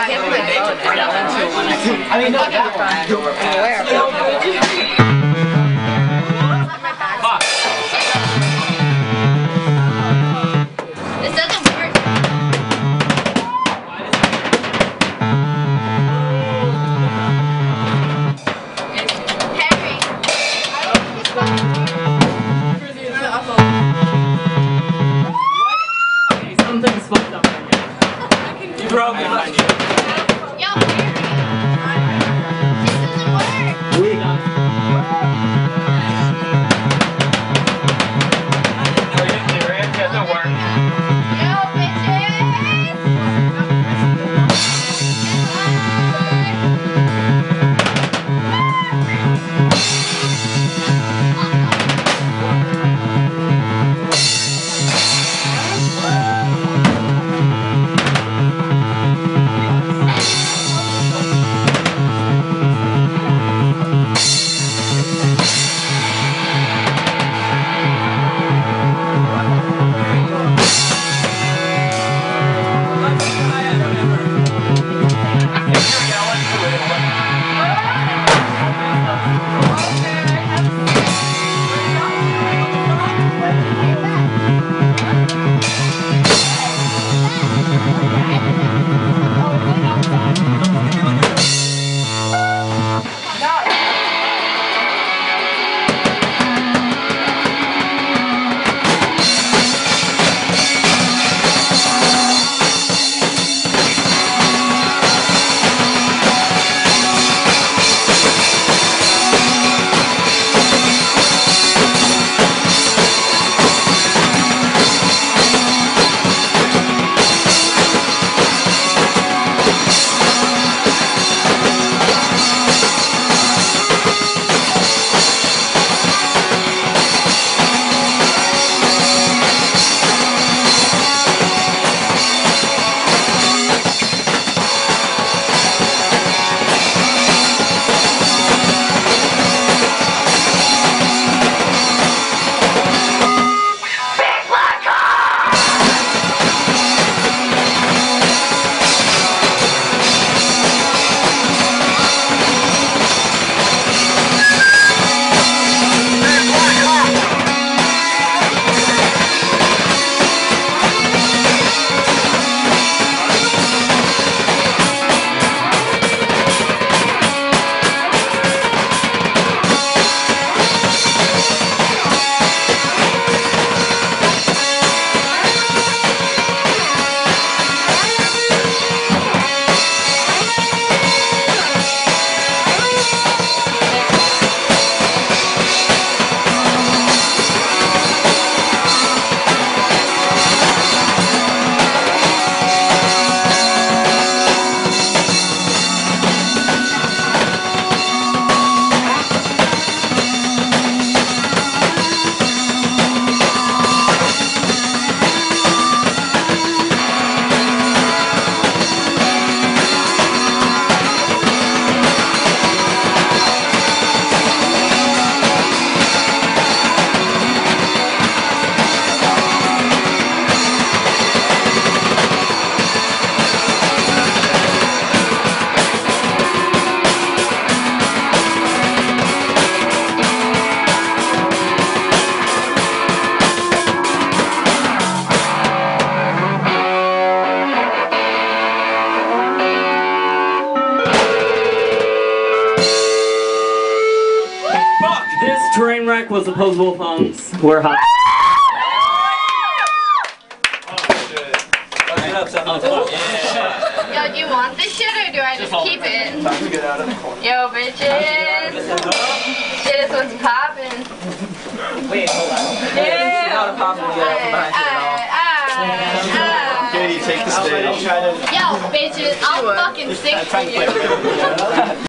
I mean, not that This doesn't work. Harry. something's fucked up right now. You broke it. Yo, Harry. This doesn't work. We got it. Yo, bitches. Train wreck was opposable phones. We're hot. Yo, do you want this shit or do I just keep it? Yo, bitches. Shit is what's poppin'. Wait, hold on. Yeah. Not a problem yet. Katie, take the stage. Yo, bitches, I'll fucking sing for you.